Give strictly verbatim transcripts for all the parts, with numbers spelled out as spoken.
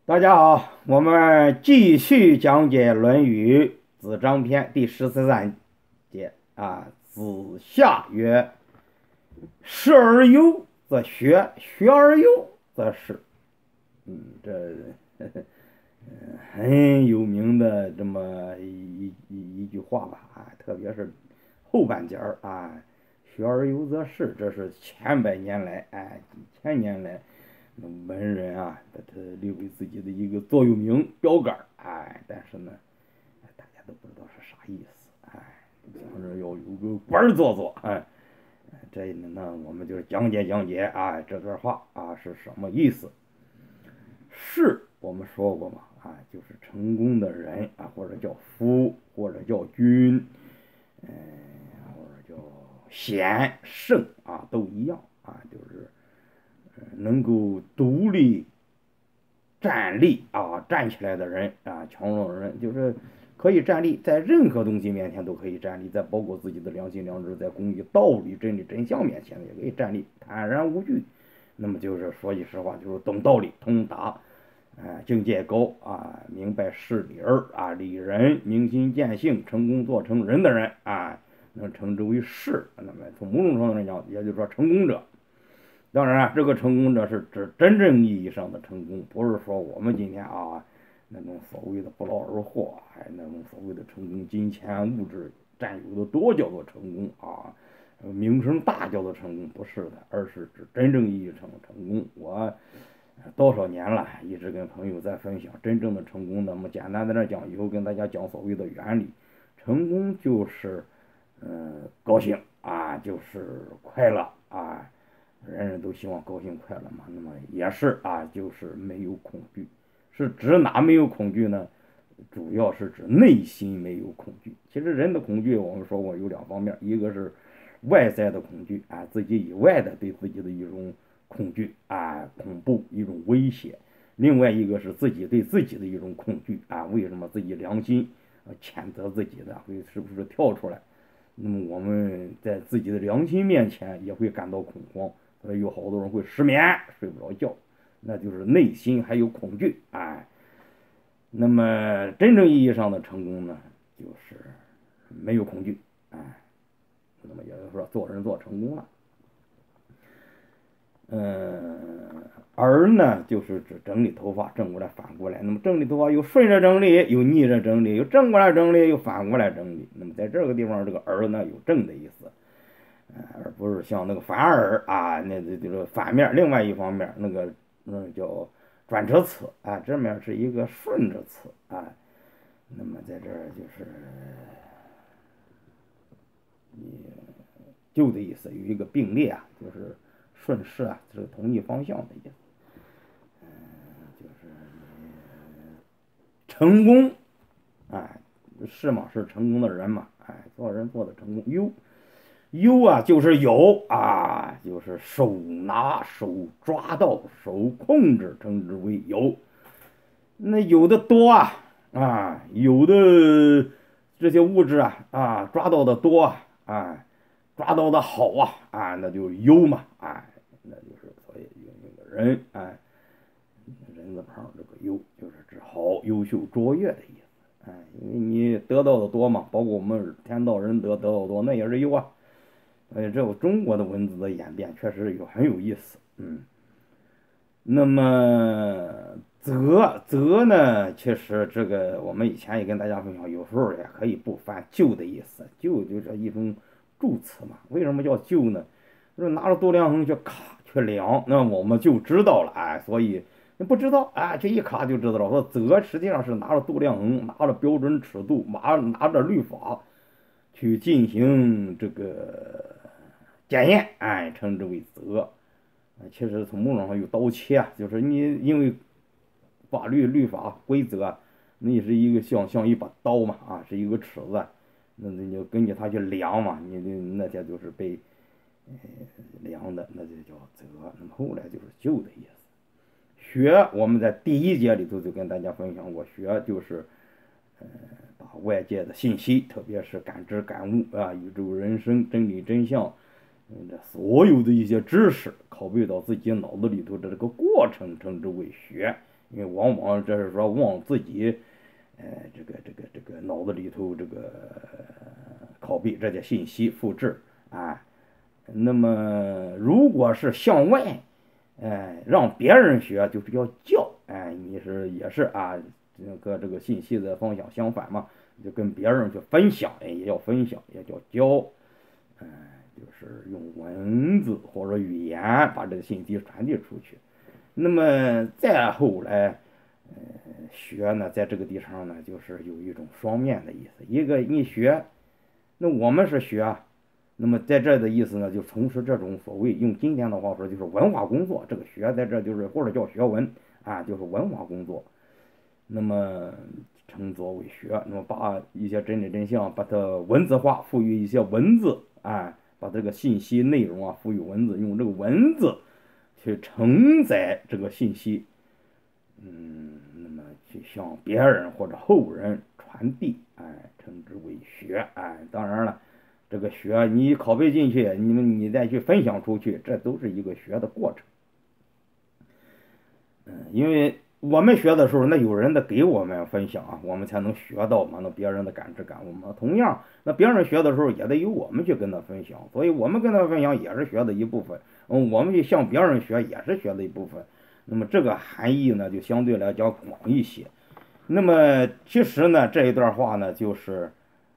大家好，我们继续讲解《论语》子张篇第十三节啊。子夏曰：时而优则学，学而优则仕。嗯，这很有名的这么一一一句话吧啊，特别是后半截儿啊，学而优则仕，这是千百年来哎几千年来文人啊，把他留给自己的一个座右铭标杆哎，但是呢，大家都不知道是啥意思，哎，想着要有个官儿做做，哎，这呢，我们就讲解讲解啊，这段话啊是什么意思？士，我们说过嘛，啊，就是成功的人啊，或者叫夫，或者叫君，嗯、呃，或者叫贤圣啊，都一样啊，就是。能够独立站立啊，站起来的人啊，强壮的人，就是可以站立，在任何东西面前都可以站立，在包括自己的良心良知，在公义、道理、真理、真相面前也可以站立，坦然无惧。那么就是说句实话，就是懂道理、通达，啊，境界高啊，明白事理儿啊，理人，明心见性，成功做成人的人啊，能称之为士。那么从某种程度上讲，也就是说成功者。当然啊，这个成功者是指真正意义上的成功，不是说我们今天啊那种所谓的不劳而获，还那种所谓的成功，金钱物质占有的多叫做成功啊，名声大叫做成功，不是的，而是指真正意义上的成功。我多少年了，一直跟朋友在分享真正的成功。那么简单在这讲，以后跟大家讲所谓的原理，成功就是嗯、呃、高兴啊，就是快乐啊。人人都希望高兴快乐嘛，那么也是啊，就是没有恐惧，是指哪没有恐惧呢？主要是指内心没有恐惧。其实人的恐惧，我们说过有两方面，一个是外在的恐惧啊，自己以外的对自己的一种恐惧啊，恐怖一种威胁；另外一个是自己对自己的一种恐惧啊，为什么自己良心啊谴责自己的会是不是跳出来？那么我们在自己的良心面前也会感到恐慌。所以有好多人会失眠，睡不着觉，那就是内心还有恐惧，哎。那么真正意义上的成功呢，就是没有恐惧，哎。那么也就是说，做人做成功了。嗯，而呢，就是指整理头发，正过来反过来。那么整理头发有顺着整理，有逆着整理，有正过来整理，有反过来整理。那么在这个地方，这个而呢有正的意思。而不是像那个反耳啊，那这就是反面。另外一方面，那个那叫转折词啊，这面是一个顺着词啊。那么在这儿就是你就的意思，有一个并列啊，就是顺势啊，是同一方向的意思。嗯，就是成功，哎，是嘛？是成功的人嘛？哎，做人做的成功，优。优啊，就是有啊，就是手拿、手抓到、手控制，称之为有。那有的多啊，啊，有的这些物质啊，啊，抓到的多啊，啊，抓到的好啊，啊，那就优嘛，啊，那就是所以用那个人，哎，人字旁这个优就是指好、优秀、卓越的意思，哎，因为你得到的多嘛，包括我们天道仁德得到多，那也是优啊。呃，这个中国的文字的演变确实有很有意思，嗯。那么则则呢，其实这个我们以前也跟大家分享，有时候也可以不翻就的意思，就就是一种助词嘛。为什么叫就呢？就是拿着度量衡去卡去量，那我们就知道了，哎，所以你不知道，哎，这一卡就知道了。说则实际上是拿着度量衡，拿着标准尺度，拿拿着律法去进行这个。检验，哎，称之为责。其实从某种上有刀切啊，就是你因为法律、律法、规则，那是一个像像一把刀嘛，啊，是一个尺子，那你就根据它去量嘛，你的那些就是被呃量的，那就叫责。那么后来就是就的意思。学我们在第一节里头就跟大家分享过，学就是呃把外界的信息，特别是感知感悟啊，宇宙人生真理真相。嗯，这所有的一些知识拷贝到自己脑子里头的这个过程称之为学， 因为往往这是说往自己，呃，这个这个这个脑子里头这个拷贝这些信息复制啊。那么如果是向外，哎，让别人学就是要教，哎，你是也是啊，和这个信息的方向相反嘛，就跟别人去分享，哎，也要分享，也叫教，哎，就是用文字或者语言把这个信息传递出去。那么再后来，呃，学呢，在这个地方呢，就是有一种双面的意思，一个你学，那我们是学。那么在这的意思呢，就从事这种所谓用今天的话说就是文化工作，这个学在这就是或者叫学文啊，就是文化工作。那么称作为学，那么把一些真理真相把它文字化，赋予一些文字啊，把这个信息内容啊赋予文字，用这个文字去承载这个信息，嗯，那么去向别人或者后人传递，哎，称之为学，哎，当然了。这个学你拷贝进去，你们你再去分享出去，这都是一个学的过程。嗯，因为我们学的时候，那有人的给我们分享啊，我们才能学到嘛。那别人的感知感悟嘛，同样，那别人学的时候也得由我们去跟他分享，所以我们跟他分享也是学的一部分。嗯，我们去向别人学也是学的一部分。那么这个含义呢，就相对来讲广一些。那么其实呢，这一段话呢，就是。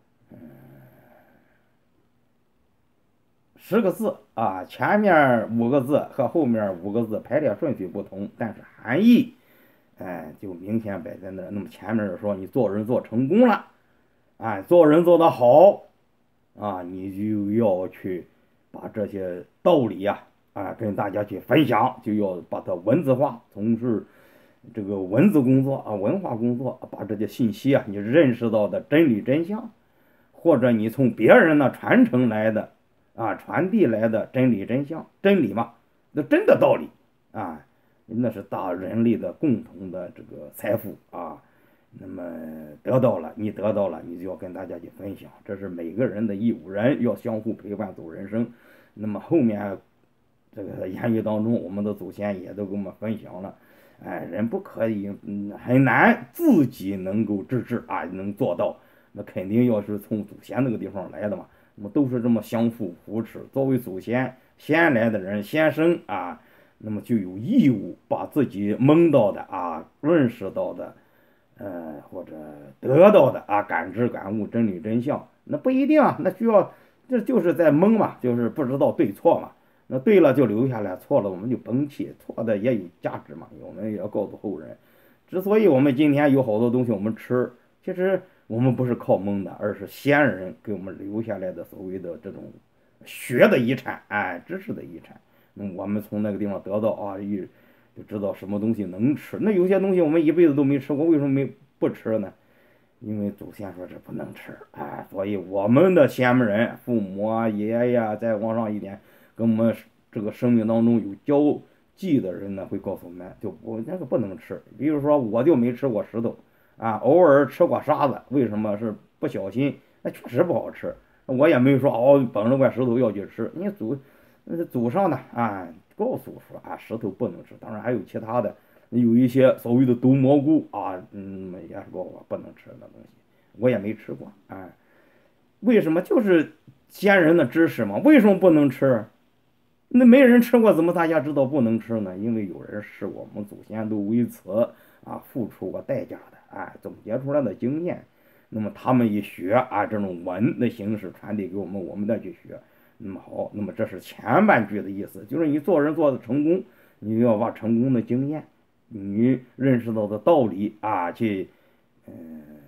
十个字啊，前面五个字和后面五个字排列顺序不同，但是含义，哎，就明显摆在那。那么前面说你做人做成功了，哎，做人做得好啊，你就要去把这些道理呀，啊，跟大家去分享，就要把它文字化，从事这个文字工作啊，文化工作，把这些信息啊，你认识到的真理真相，或者你从别人那传承来的。啊，传递来的真理真相，真理嘛，那真的道理啊，那是大人类的共同的这个财富啊。那么得到了，你得到了，你就要跟大家去分享，这是每个人的义务，人要相互陪伴走人生。那么后面这个言语当中，我们的祖先也都给我们分享了，哎，人不可以，嗯，很难自己能够自治啊，能做到，那肯定要是从祖先那个地方来的嘛。那么都是这么相互扶持。作为祖先先来的人先生啊，那么就有义务把自己蒙到的啊、认识到的，呃或者得到的啊、感知感悟真理真相，那不一定啊，那需要这就是在蒙嘛，就是不知道对错嘛。那对了就留下来，错了我们就崩弃，错的也有价值嘛，我们也要告诉后人。之所以我们今天有好多东西我们吃，其实。我们不是靠蒙的，而是先人给我们留下来的所谓的这种学的遗产，哎，知识的遗产。那我们从那个地方得到啊，一就知道什么东西能吃。那有些东西我们一辈子都没吃过，为什么没不吃呢？因为祖先说这不能吃，哎，所以我们的先人、父母啊、爷爷呀，再往上一点，跟我们这个生命当中有交际的人呢，会告诉我们，就我那个不能吃。比如说，我就没吃过石头。啊，偶尔吃过沙子，为什么是不小心？那确实不好吃。我也没说哦，捧着块石头要去吃。你祖那祖上呢啊，告诉说啊，石头不能吃。当然还有其他的，有一些所谓的毒蘑菇啊，嗯，也是告诉我不能吃的东西。我也没吃过啊。为什么？就是先人的知识嘛。为什么不能吃？那没人吃过，怎么大家知道不能吃呢？因为有人是我们祖先都为此啊付出过代价的，啊，总结出来的经验。那么他们一学啊，这种文的形式传递给我们，我们再去学。那么好，那么这是前半句的意思，就是你做人做的成功，你要把成功的经验，你认识到的道理啊，去嗯、呃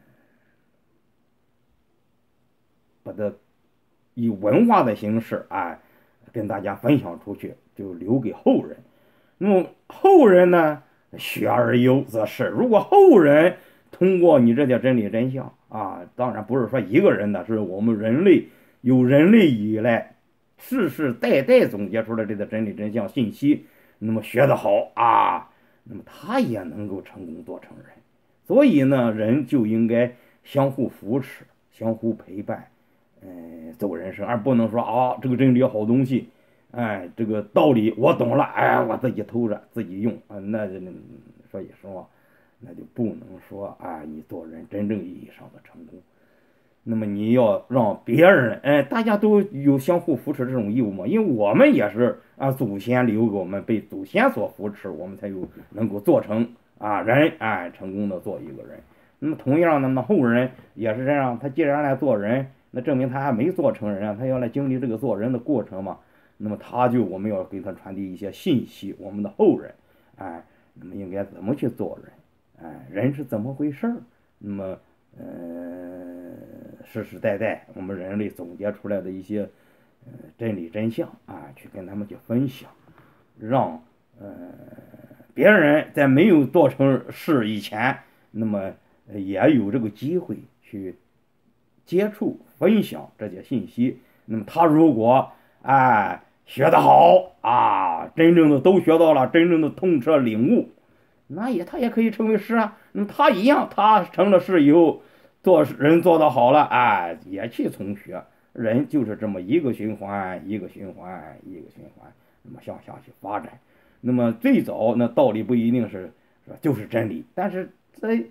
把它以文化的形式啊跟大家分享出去，就留给后人。那么后人呢，学而优则仕。如果后人通过你这些真理真相啊，当然不是说一个人的，是我们人类有人类以来世世代代总结出来这个真理真相信息，那么学得好啊，那么他也能够成功做成人。所以呢，人就应该相互扶持，相互陪伴，嗯，走人生，而不能说啊，这个真理好东西。哎，这个道理我懂了，哎，我自己偷着自己用啊，那说句实话，那就不能说啊，你做人真正意义上的成功。那么你要让别人，哎，大家都有相互扶持这种义务嘛，因为我们也是啊，祖先留给我们，被祖先所扶持，我们才有能够做成啊人，哎，成功的做一个人。那么同样的，那后人也是这样，他既然来做人，那证明他还没做成人啊，他要来经历这个做人的过程嘛。那么他就我们要给他传递一些信息，我们的后人，哎，那么应该怎么去做人，哎，人是怎么回事儿？那么，呃，世世代代我们人类总结出来的一些呃真理真相啊，去跟他们去分享，让呃别人在没有做成事以前，那么也有这个机会去接触分享这些信息。那么他如果哎学得好啊，真正的都学到了，真正的痛彻领悟，那也他也可以成为师啊。那么他一样，他成了师以后，做人做得好了，哎，也去从学。人就是这么一个循环，一个循环，一个循环，那么向下去发展。那么最早那道理不一定是就是真理，但是在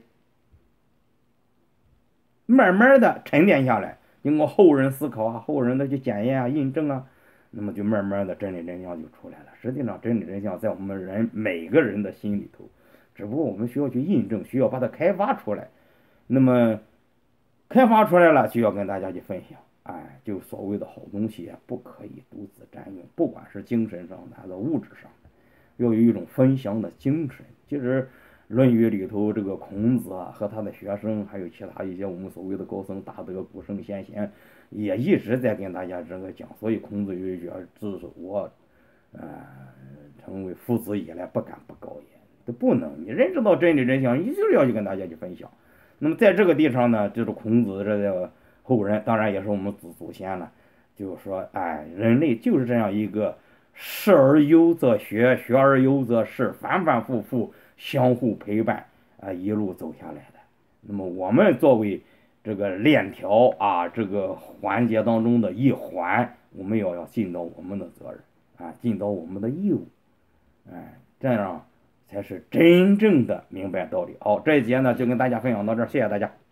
慢慢的沉淀下来，经过后人思考啊，后人的去检验啊、印证啊，那么就慢慢的真理真相就出来了。实际上，真理真相在我们人每个人的心里头，只不过我们需要去印证，需要把它开发出来。那么开发出来了，就要跟大家去分享。哎，就所谓的好东西啊，不可以独自占用，不管是精神上的还是物质上的，要有一种分享的精神。其实论语里头，这个孔子啊和他的学生，还有其他一些我们所谓的高僧大德、古圣先贤，也一直在跟大家这个讲。所以孔子有一句啊：“自我，呃，成为夫子以来，不敢不告也。”这不能，你认识到真理真相，你就是要去跟大家去分享。那么在这个地方呢，就是孔子这个后人，当然也是我们祖祖先了，就是说，哎，人类就是这样一个事而优则学，学而优则仕，反反复复相互陪伴啊，一路走下来的。那么我们作为这个链条啊，这个环节当中的一环，我们要要尽到我们的责任啊，尽到我们的义务，哎，这样才是真正的明白道理。好，这一节呢就跟大家分享到这儿，谢谢大家。